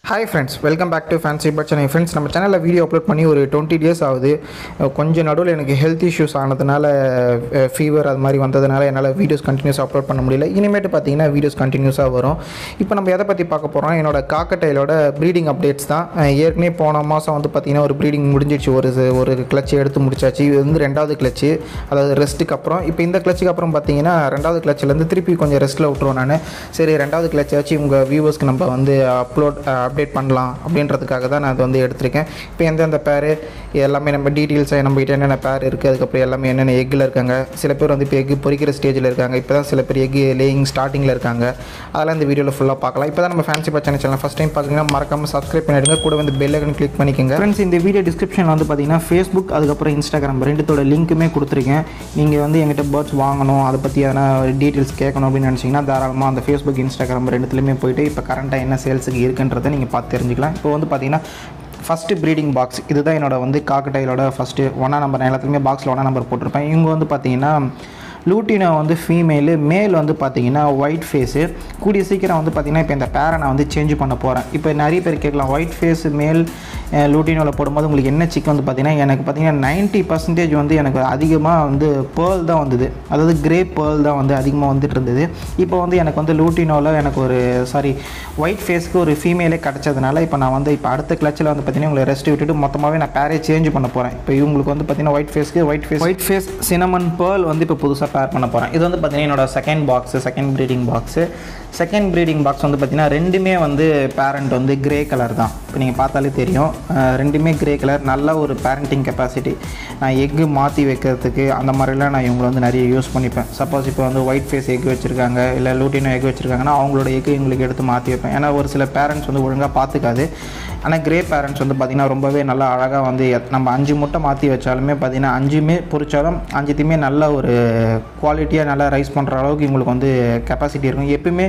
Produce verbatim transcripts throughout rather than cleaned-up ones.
Hi friends, welcome back to Fancy Bird Channel. Friends, நம்ம சேனலில் video upload பண்ணி ஒரு டுவெண்ட்டி டேஸ் ஆகுது. கொஞ்சம் நடுவில் எனக்கு ஹெல்த் இஷ்யூஸ் ஆனதுனால ஃபீவர் அது மாதிரி வந்ததுனால என்னால் வீடியோஸ் கண்டினியூஸாக அப்லோட் பண்ண முடியல. இனிமேட்டு பார்த்தீங்கன்னா வீடியோஸ் கண்டினியூஸாக வரும். இப்போ நம்ம எதை பற்றி பார்க்க போகிறோம், என்னோட காக்கட்டைலோட ப்ரீடிங் அப்டேட்ஸ் தான். ஏற்கனவே போன மாதம் வந்து பார்த்திங்கன்னா ஒரு ப்ரீடிங் முடிஞ்சிடுச்சு, ஒரு ஒரு கிளச்சு எடுத்து முடிச்சாச்சு. இது வந்து ரெண்டாவது கிளச்சு, அதாவது ரெஸ்ட்டுக்கு அப்புறம். இப்போ இந்த கிளச்சுக்கு அப்புறம் பார்த்தீங்கன்னா ரெண்டாவது கிளச்சிலேருந்து திருப்பி கொஞ்சம் ரெஸ்ட்டில் விட்டுருவோம் நான். சரி, ரெண்டாவது கிளச்சாச்சு உங்கள் வியூவர்ஸ்க்கு நம்ம வந்து அப்லோட் அப்டேட் பண்ணலாம் அப்படின்றதுக்காக தான் நான் அதை வந்து எடுத்திருக்கேன். இப்போ எந்தெந்த பேர் எல்லாமே நம்ம டீட்டெயில்ஸாக நம்மகிட்ட என்னென்ன பேர் இருக்குது, அதுக்கப்புறம் எல்லாமே என்னென்ன எக்கில் இருக்காங்க. சில பேர் வந்து இப்போ எக்கு பொறிக்கிற ஸ்டேஜில் இருக்காங்க, இப்போ தான் சில பேர் எக்கு லேயிங் ஸ்டார்டிங்கில் இருக்காங்க. அதெல்லாம் இந்த வீடியோவில் ஃபுல்லாக பார்க்கலாம். இப்போ தான் நம்ம fancy bird channel first time பார்க்குறீங்கன்னா மறக்காமல் சப்ஸ்கிரைப் பண்ணிவிடுங்க, கூட வந்து பெல் ஐக்கன் கிளிக் பண்ணிக்கோங்க. ஃப்ரெண்ட்ஸ், இந்த வீடியோ டிஸ்கிரிப்ஷனில் வந்து பார்த்தீங்கன்னா ஃபேஸ்புக் அதுக்கப்புறம் இன்ஸ்டாகிராம் ரெண்டுத்தோட லிங்க்குமே கொடுத்துருக்கேன். நீங்கள் வந்து எங்கிட்ட பேர்ட்ஸ் வாங்கணும், அதை பற்றி எதனா டீட்டெயில்ஸ் கேட்கணும் அப்படின்னு நினச்சிங்கன்னா தாராளமாக அந்த ஃபேஸ்புக் இன்ஸ்டாகிராம் ரெண்டுத்துலேயுமே போய்ட்டு இப்போ கரண்ட்டாக என்ன சேல்ஸுக்கு இருக்குன்றதை நீங்கள் பார்த்து தெரிஞ்சுக்கலாம். இப்போ வந்து பார்த்தீங்கன்னா ஃபஸ்ட்டு ப்ரீடிங் பாக்ஸ் இதுதான் என்னோட வந்து காக்கட்டைலோட ஃபஸ்ட்டு ஒன்றா நம்பர். நான் எல்லாத்துலேயுமே பாக்ஸில் ஒன்றா நம்பர் போட்டிருப்பேன். இவங்க வந்து பார்த்தீங்கன்னா லூட்டினோ வந்து ஃபீமேலு, மேல் வந்து பார்த்தீங்கன்னா ஒயிட் ஃபேஸு. கூடிய சீக்கிரம் வந்து பார்த்தீங்கன்னா இப்போ இந்த பேரை நான் வந்து சேஞ்ச் பண்ண போகிறேன். இப்போ நிறைய பேர் கேட்கலாம், ஒயிட் ஃபேஸ் மேல் லூட்டினோவில் போடும்போது உங்களுக்கு என்ன சிக்கன் வந்து பார்த்தீங்கன்னா எனக்கு பார்த்தீங்கன்னா நைன்ட்டி பர்சன்டேஜ் வந்து எனக்கு அதிகமாக வந்து பேர்ல் தான் வந்தது, அதாவது கிரே பேர்ல் தான் வந்து அதிகமாக வந்துட்டு இருந்தது. இப்போ வந்து எனக்கு வந்து லூட்டினோவில் எனக்கு ஒரு சாரி ஒயிட் ஃபேஸ்க்கு ஒரு ஃபீமேலே கிடச்சதுனால இப்போ நான் வந்து இப்போ அடுத்த கிளச்சில் வந்து பார்த்தீங்கன்னா உங்களை ரெஸ்ட் விட்டுட்டு மொத்தமாகவே நான் பேரே சேஞ்ச் பண்ண போகிறேன். இப்போ இவங்களுக்கு வந்து பார்த்தீங்கன்னா ஒயிட் ஃபேஸ்க்கு white face white face cinnamon pearl வந்து இப்போ புதுசாக பேர் பண்ண போகிறேன். இது வந்து பார்த்தீங்கன்னா என்னோட second box, second breeding box. Second breeding box வந்து பார்த்தீங்கன்னா ரெண்டுமே வந்து பேரண்ட் வந்து கிரே கலர் தான். இப்போ நீங்கள் பார்த்தாலே தெரியும், ரெண்டுமே கிரே கலர். நல்ல ஒரு பேரண்டிங் கெப்பாசிட்டி. நான் எக்கு மாற்றி வைக்கிறதுக்கு அந்த மாதிரிலாம் நான் இவங்களை வந்து நிறைய யூஸ் பண்ணிப்பேன். சப்போஸ் இப்போ வந்து ஒயிட் ஃபேஸ் எக் வச்சுருக்காங்க, இல்லை லூட்டினோ எக் வச்சுருக்காங்கன்னா அவங்களோட எக்கு எங்களுக்கு எடுத்து மாற்றி வைப்பேன். ஏன்னா ஒரு சில பேரண்ட்ஸ் வந்து ஒழுங்காக பார்த்துக்காது. ஆனால் கிரே பேரண்ட்ஸ் வந்து பார்த்திங்கன்னா ரொம்பவே நல்லா அழகாக வந்து நம்ம அஞ்சு முட்டை மாற்றி வச்சாலுமே பார்த்திங்கன்னா அஞ்சுமே பொறிச்சாலும் அஞ்சுத்தையுமே நல்ல ஒரு குவாலிட்டியாக நல்லா ரைஸ் பண்ணுற அளவுக்கு இவங்களுக்கு வந்து கெப்பாசிட்டி இருக்கும். எப்பவுமே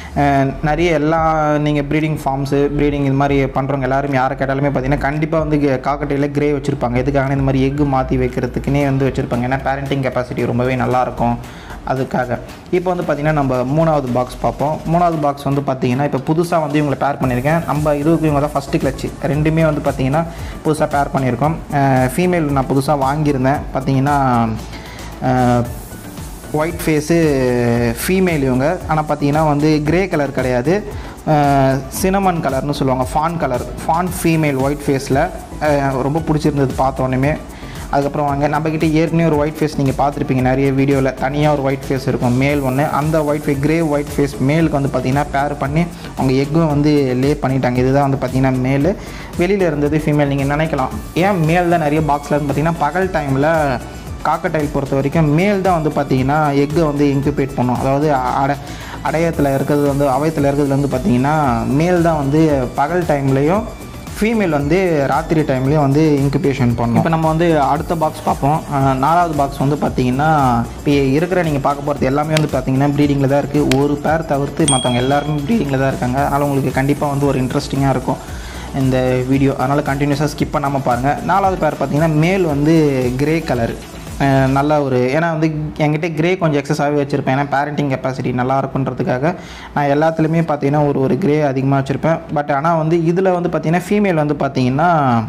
நிறைய எல்லா நீங்கள் ப்ரீடிங் ஃபார்ம்ஸு ப்ரீடிங் இது மாதிரி பண்ணுறவங்க எல்லாரும் யாரை கேட்டாலுமே பார்த்திங்கன்னா கண்டிப்பாக வந்து காக்கட்டையில் கிரே வச்சுருப்பாங்க. எதுக்காக இந்த மாதிரி எக்கு மாற்றி வைக்கிறதுக்குன்னே வந்து வச்சுருப்பாங்க. ஏன்னா பேரண்டிங் கெப்பாசிட்டி ரொம்பவே நல்லாயிருக்கும் அதுக்காக. இப்போ வந்து பார்த்திங்கன்னா நம்ம மூணாவது பாக்ஸ் பார்ப்போம். மூணாவது பாக்ஸ் வந்து பார்த்திங்கன்னா இப்போ புதுசாக வந்து இவங்களை பேர் பண்ணியிருக்கேன். நம்ம இதுக்கு இவங்க தான் ஃபஸ்ட்டு கிளச்சு, ரெண்டுமே வந்து பார்த்திங்கன்னா புதுசாக பேர் பண்ணியிருக்கோம். ஃபீமேல் நான் புதுசாக வாங்கியிருந்தேன். பார்த்திங்கன்னா ஒயிட் ஃபேஸு ஃபீமேல் இவங்க. ஆனால் பார்த்திங்கன்னா வந்து கிரே கலர் கிடையாது, சினமன் கலர்னு சொல்லுவாங்க, fawn colour, fawn female white ஃபேஸில் ரொம்ப பிடிச்சிருந்தது பார்த்தோன்னே. அதுக்கப்புறம் வாங்க நம்மக்கிட்ட ஏற்கனவே ஒரு ஒயிட் ஃபேஸ் நீங்கள் பார்த்துருப்பீங்க நிறைய வீடியோவில், தனியாக ஒரு ஒயிட் ஃபேஸ் இருக்கும் மேல் ஒன்று. அந்த white face grey white face மேலுக்கு வந்து பார்த்திங்கன்னா பேர் பண்ணி அவங்க எக்கும் வந்து லே பண்ணிட்டாங்க. இதுதான் வந்து பார்த்திங்கன்னா மேல். வெளியில் இருந்தது ஃபீமேல். நீங்கள் நினைக்கலாம் ஏன் மேல் தான் நிறைய பாக்ஸில் இருந்து பார்த்திங்கன்னா பகல் டைமில் காக்கட்டைல் பொறுத்த வரைக்கும் மேல் தான் வந்து பார்த்திங்கன்னா எக்கை வந்து இன்குபேட் பண்ணும். அதாவது அடை அடையத்தில் இருக்கிறது வந்து அவயத்தில் இருக்கிறதுல வந்து பார்த்திங்கன்னா மேல் தான் வந்து பகல் டைம்லேயும் ஃபீமேல் வந்து ராத்திரி டைம்லேயும் வந்து இன்குபேஷன் பண்ணும். இப்போ நம்ம வந்து அடுத்த பாக்ஸ் பார்ப்போம். நாலாவது பாக்ஸ் வந்து பார்த்திங்கன்னா இப்போ இருக்கிற நீங்கள் பார்க்க போகிறது எல்லாமே வந்து பார்த்திங்கன்னா ப்ரீடிங்கில் தான் இருக்குது. ஒரு பேர் தவிர்த்து மற்றவங்க எல்லாருமே ப்ரீடிங்கில் தான் இருக்காங்க. அதனால் உங்களுக்கு கண்டிப்பாக வந்து ஒரு இன்ட்ரெஸ்டிங்காக இருக்கும் இந்த வீடியோ. அதனால் கண்டினியூஸாக ஸ்கிப் பண்ணாமல் பாருங்கள். நாலாவது பேர் பார்த்திங்கன்னா மேல் வந்து கிரே கலர், நல்ல ஒரு ஏன்னா வந்து என்கிட்ட கிரே கொஞ்சம் எக்ஸஸாகவே வச்சுருப்பேன். ஏன்னா பேரண்டிங் கெப்பாசிட்டி நல்லா இருக்குன்றதுக்காக நான் எல்லாத்துலேயுமே பார்த்திங்கன்னா ஒரு ஒரு கிரே அதிகமாக வச்சுருப்பேன். பட் ஆனால் வந்து இதில் வந்து பார்த்திங்கன்னா ஃபீமேல் வந்து பார்த்திங்கன்னா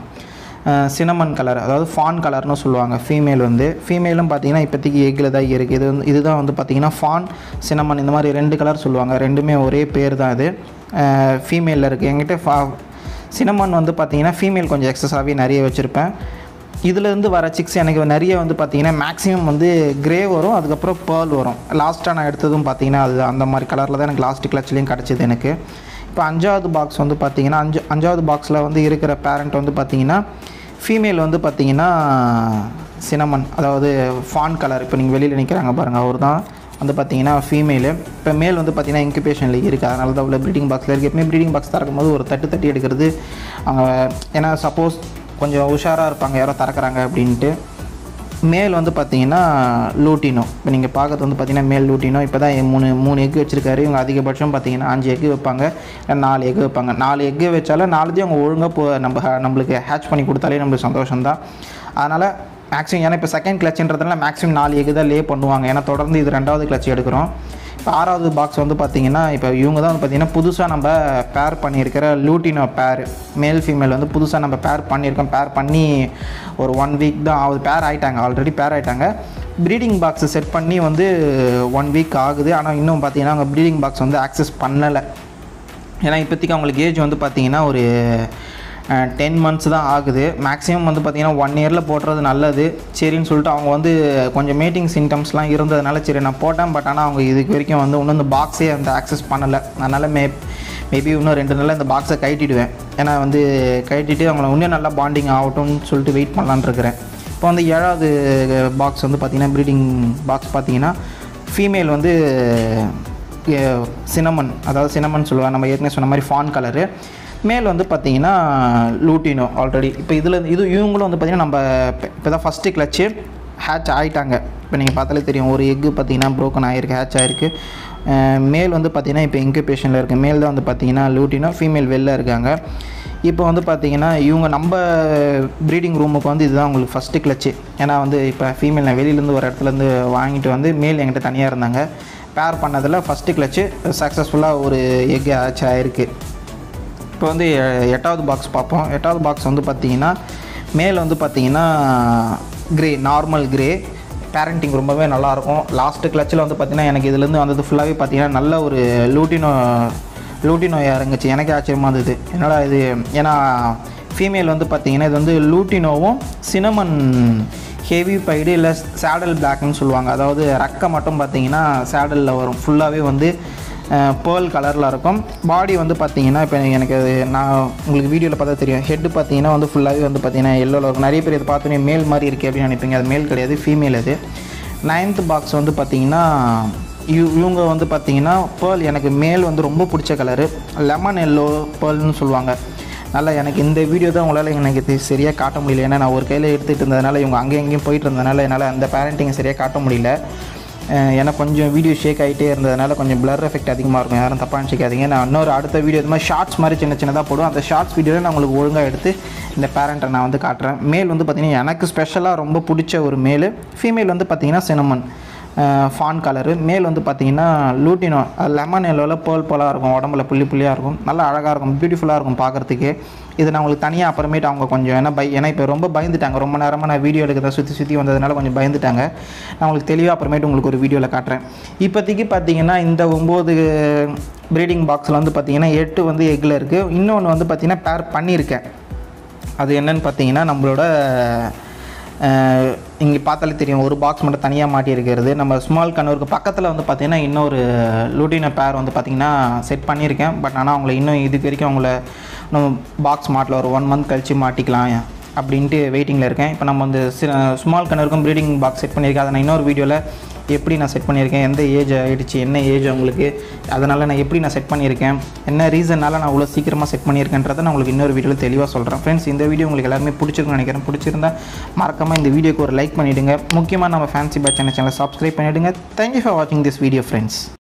சினமன் கலர், அதாவது ஃபான் கலர்னு சொல்லுவாங்க ஃபீமேல் வந்து. ஃபீமேலும் பார்த்திங்கன்னா இப்போதைக்கு எக்கில் தான் இருக்குது. இது வந்து இதுதான் வந்து பார்த்திங்கன்னா ஃபான் சினமன், இந்த மாதிரி ரெண்டு கலர் சொல்லுவாங்க. ரெண்டுமே ஒரே பேர் தான். இது ஃபீமேலில் இருக்குது. என்கிட்ட ஃபா சினமன் வந்து பார்த்திங்கன்னா ஃபீமேல் கொஞ்சம் எக்ஸஸாகவே நிறைய வச்சுருப்பேன். இதுலேருந்து வர சிக்ஸ் எனக்கு நிறைய வந்து பார்த்திங்கன்னா மேக்ஸிமம் வந்து கிரே வரும், அதுக்கப்புறம் பேர்ல் வரும். லாஸ்ட்டாக நான் எடுத்ததும் பார்த்திங்கன்னா அது அந்த மாதிரி கலரில் தான் எனக்கு லாஸ்ட் கிளச்லேயும் கிடச்சிது எனக்கு. இப்போ அஞ்சாவது பாக்ஸ் வந்து பார்த்திங்கன்னா அஞ்சு அஞ்சாவது பாக்ஸில் வந்து இருக்கிற பேரண்ட் வந்து பார்த்திங்கன்னா ஃபீமேல் வந்து பார்த்திங்கன்னா சினமன், அதாவது ஃபான் கலர். இப்போ நீங்கள் வெளியில் நிற்கிறாங்க பாருங்கள், அவர் தான் வந்து பார்த்திங்கன்னா ஃபீமேலு. இப்போ மேல் வந்து பார்த்திங்கன்னா இன்குபேஷனில் இருக்குது. அதனால தான் உள்ள ப்ரீடிங் பாக்ஸில் இருக்குது. எப்பவுமே ப்ரீடிங் பாக்ஸ் திறக்கும் போது ஒரு தட்டு தட்டி எடுக்கிறது அவங்க, ஏன்னா சப்போஸ் கொஞ்சம் உஷாராக இருப்பாங்க யாரோ திறக்கிறாங்க அப்படின்ட்டு. மேல் வந்து பார்த்திங்கன்னா லூட்டினோ. இப்போ நீங்கள் பார்க்குறது வந்து பார்த்திங்கன்னா மேல் லூட்டினோ. இப்போ தான் மூணு மூணு எக்கு வச்சுருக்காரு. இவங்க அதிகபட்சம் பார்த்திங்கன்னா அஞ்சு எக்கு வைப்பாங்க, நாலு எக்கு வைப்பாங்க. நாலு எக்கு வச்சாலும் நாலுத்தையும் அவங்க ஒழுங்காக போ நம்ம நம்மளுக்கு ஹேட்ச் பண்ணி கொடுத்தாலே நம்மளுக்கு சந்தோஷம்தான். அதனால் மேக்ஸிமம் ஏன்னா இப்போ செகண்ட் கிளச்சுன்றதுனால மேக்ஸிமம் நாலு எக்கு தான் லே பண்ணுவாங்க. ஏன்னா தொடர்ந்து இது ரெண்டாவது கிளச் எடுக்கிறோம். இப்போ ஆறாவது பாக்ஸ் வந்து பார்த்திங்கன்னா இப்போ இவங்க தான் வந்து பார்த்திங்கன்னா புதுசாக நம்ம பேர் பண்ணியிருக்கிற லூட்டினோ பேர் மேல் ஃபீமேல் வந்து புதுசாக நம்ம பேர் பண்ணியிருக்கோம். பேர் பண்ணி ஒரு ஒன் வீக் தான் ஆகுது, பேர் ஆகிட்டாங்க, ஆல்ரெடி பேர் ஆகிட்டாங்க. ப்ரீடிங் பாக்ஸை செட் பண்ணி வந்து ஒன் வீக் ஆகுது. ஆனால் இன்னும் பார்த்திங்கன்னா அவங்க ப்ரீடிங் பாக்ஸ் வந்து ஆக்சஸ் பண்ணலை. ஏன்னா இப்போதைக்கு அவங்களுக்கு ஏஜ் வந்து பார்த்திங்கன்னா ஒரு டென் மந்த்ஸ் தான் ஆகுது. மேக்ஸிமம் வந்து பார்த்திங்கன்னா ஒன் இயரில் போடுறது நல்லது சரின்னு சொல்லிட்டு அவங்க வந்து கொஞ்சம் மீட்டிங் சிம்டம்ஸ்லாம் இருந்ததுனால சரி நான் போட்டேன். பட் ஆனால் அவங்க இதுக்கு வரைக்கும் வந்து இன்னும் இந்த பாக்ஸே வந்து ஆக்சஸ் பண்ணலை. அதனால் மே மேபி இன்னும் ரெண்டு நாளில் இந்த பாக்ஸை கட்டிடுவேன். ஏன்னா வந்து கட்டிட்டு அவங்கள இன்னும் நல்லா பாண்டிங் ஆகட்டும்னு சொல்லிட்டு வெயிட் பண்ணலான்னு இருக்கிறேன். இப்போ வந்து ஏழாவது பாக்ஸ் வந்து பார்த்திங்கன்னா ப்ரீடிங் பாக்ஸ் பார்த்திங்கன்னா ஃபீமேல் வந்து சினமன், அதாவது சினமன் சொல்லுவாங்க, நம்ம ஏற்கனவே சொன்ன மாதிரி ஃபான் கலரு. மேல் வந்து பார்த்திங்கன்னா லூட்டினோ ஆல்ரெடி. இப்போ இதில் இது இவங்களும் வந்து பார்த்திங்கன்னா நம்ம இப்போ தான் ஃபஸ்ட்டு கிளச்சு ஹேட்ச் ஆகிட்டாங்க. இப்போ நீங்கள் பார்த்தாலே தெரியும், ஒரு எக்கு பார்த்திங்கன்னா ப்ரோக்கன் ஆகிருக்கு, ஹேட்ச் ஆகிருக்கு. மேல் வந்து பார்த்திங்கன்னா இப்போ இன்குபேஷனில் இருக்குது. மேல் தான் வந்து பார்த்திங்கன்னா லூட்டினோ, ஃபீமேல் வெளில இருக்காங்க. இப்போ வந்து பார்த்திங்கன்னா இவங்க நம்ம ப்ரீடிங் ரூமுக்கு வந்து இதுதான் உங்களுக்கு ஃபஸ்ட்டு கிளச்சு. ஏன்னா வந்து இப்போ ஃபீமேல் நான் வெளியிலேருந்து ஒரு இடத்துலேருந்து வாங்கிட்டு வந்து மேல் என்கிட்ட தனியாக இருந்தாங்க. பேர் பண்ணதில் ஃபஸ்ட்டு கிளச்சு சக்ஸஸ்ஃபுல்லாக ஒரு எக்கு ஹேட்ச் ஆகிருக்கு. இப்போ வந்து எட்டாவது பாக்ஸ் பார்ப்போம். எட்டாவது பாக்ஸ் வந்து பார்த்திங்கன்னா மேல் வந்து பார்த்திங்கன்னா க்ரே, நார்மல் க்ரே. பேரண்டிங் ரொம்பவே நல்லாயிருக்கும். லாஸ்ட்டு கிளச்சில் வந்து பார்த்திங்கன்னா எனக்கு இதுலேருந்து வந்தது ஃபுல்லாகவே பார்த்திங்கன்னா நல்ல ஒரு லூட்டினோ லூட்டினோ இறங்குச்சு. எனக்கு ஆச்சரியமாக இருந்தது என்னடா இது. ஏன்னா ஃபீமேல் வந்து பார்த்திங்கன்னா இது வந்து லூட்டினோவும் சினமன் ஹெவி பைடு இல்லை சேடல் பிளாக்னு சொல்லுவாங்க. அதாவது ரெக்கை மட்டும் பார்த்திங்கன்னா சேடலில் வரும், ஃபுல்லாகவே வந்து பேர்ல் கலரில் இருக்கும். பாடி வந்து பார்த்திங்கன்னா இப்போ எனக்கு நான் உங்களுக்கு வீடியோவில் பார்த்தா தெரியும், ஹெட்டு பார்த்திங்கன்னா வந்து ஃபுல்லாகவே வந்து பார்த்திங்கன்னா எல்லோவில் இருக்கும். நிறைய பேர் இதை பார்த்தோன்னே மேல் மாதிரி இருக்குது அப்படின்னு நினைப்பீங்க, அது மேல் கிடையாது, ஃபீமேல். அது நைன்த்து பாக்ஸ் வந்து பார்த்திங்கன்னா இவ் இவங்க வந்து பார்த்திங்கன்னா பேர்ல், எனக்கு மேல் வந்து ரொம்ப பிடிச்ச கலரு லெமன் எல்லோ பேர்ல்னு சொல்லுவாங்க. நல்லா எனக்கு இந்த வீடியோ தான் உங்களால் எனக்கு சரியாக காட்ட முடியல. ஏன்னா நான் ஒரு கையில் எடுத்துகிட்டு இருந்ததுனால இவங்க அங்கேயும் எங்கேயும் போயிட்டு இருந்ததுனால என்னால் அந்த பேரண்டிங்கை சரியாக காட்ட முடியல. ஏன்னா கொஞ்சம் வீடியோ ஷேக் ஆகிட்டே இருந்ததுனால கொஞ்சம் பிளர் எஃபெக்ட் அதிகமாக இருக்கும், யாரும் தப்பாக நினச்சிக்காதீங்க. நான் இன்னொரு அடுத்த வீடியோ இது மாதிரி ஷார்ட்ஸ் மாதிரி சின்ன சின்னதாக போடுவோம். அந்த ஷார்ட்ஸ் வீடியோவில் நான் உங்களுக்கு ஒழுங்காக எடுத்து இந்த பேரண்ட்டை நான் வந்து காட்டுறேன். மேல் வந்து பார்த்திங்கன்னா எனக்கு ஸ்பெஷலாக ரொம்ப பிடிச்ச ஒரு மேல். ஃபீமேல் வந்து பார்த்திங்கன்னா சினமன் ஃபான் கலரு. மேல் வந்து பார்த்திங்கன்னா லூட்டினோ, லெமன் எல்லோவில் பேர்ல் போலாக இருக்கும், உடம்புல புள்ளி புள்ளியாக இருக்கும், நல்லா அழகாக இருக்கும், பியூட்டிஃபுல்லாக இருக்கும் பார்க்குறதுக்கு. இது நான் உங்களுக்கு தனியாக அப்புறமேட்டு அவங்க கொஞ்சம் ஏன்னா பை ஏன்னா இப்போ ரொம்ப பயந்துட்டாங்க, ரொம்ப நேரமாக நான் வீடியோ எடுக்கிறத சுற்றி சுற்றி வந்ததுனால கொஞ்சம் பயந்துட்டாங்க. நான் உங்களுக்கு தெளிவாக அப்புறமேட்டு உங்களுக்கு ஒரு வீடியோவில் காட்டுறேன். இப்போதைக்கு பார்த்திங்கன்னா இந்த ஒம்பது ப்ரீடிங் பாக்ஸில் வந்து பார்த்திங்கன்னா எட்டு வந்து எக்கில் இருக்குது. இன்னொன்று வந்து பார்த்திங்கன்னா பேர் பண்ணியிருக்கேன். அது என்னென்னு பார்த்திங்கன்னா நம்மளோட இங்கே பார்த்தாலே தெரியும், ஒரு பாக்ஸ் மட்டும் தனியாக மாட்டியிருக்கிறது. நம்ம ஸ்மால் கண்ணூருக்கு பக்கத்தில் வந்து பார்த்திங்கன்னா இன்னொரு லூட்டினோ பேர் வந்து பார்த்திங்கன்னா செட் பண்ணியிருக்கேன். பட் ஆனால் அவங்கள இன்னும் இதுக்கு வரைக்கும் அவங்கள இன்னும் பாக்ஸ் மாட்டில் ஒரு ஒன் மந்த் கழித்து மாட்டிக்கலாம் அப்படின்ட்டு வெயிட்டிங்கில் இருக்கேன். இப்போ நம்ம வந்து ஸ்மால் கண்ணூருக்கும் ப்ரீடிங் பாக்ஸ் செட் பண்ணியிருக்கேன். அதை நான் இன்னொரு வீடியோவில் எப்படி நான் செட் பண்ணியிருக்கேன், எந்த ஏஜ் ஆகிடுச்சு, என்ன ஏஜ் அவங்களுக்கு, அதனால் நான் எப்படி நான் செட் பண்ணியிருக்கேன், என்ன ரீசனால் நான் அவ்வளோ சீக்கிரமாக செட் பண்ணியிருக்கேன்றதை நான் உங்களுக்கு இன்னொரு வீடியோவில் தெளிவாக சொல்கிறேன். ஃப்ரெண்ட்ஸ், இந்த வீடியோ உங்களுக்கு எல்லாருமே பிடிச்சிருக்குன்னு நினைக்கிறேன். பிடிச்சிருந்தா மறக்காமல் இந்த வீடியோக்கு ஒரு லைக் பண்ணிவிடுங்க. முக்கியமாக நம்ம ஃபேன்சி பேட் சேனல் சேனலை சப்ஸ்கிரைப் பண்ணிவிடுங்க. தேங்க்யூ ஃபார் வாட்சிங் திஸ் வீடியோ ஃப்ரெண்ட்ஸ்.